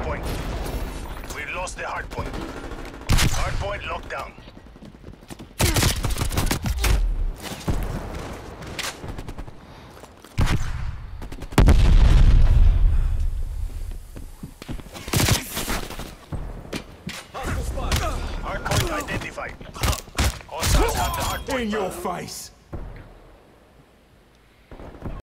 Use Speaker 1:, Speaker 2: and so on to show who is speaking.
Speaker 1: point. We've lost the hard point. Hard point locked down. Hard point identified. Hostiles have the hard point.
Speaker 2: In your face!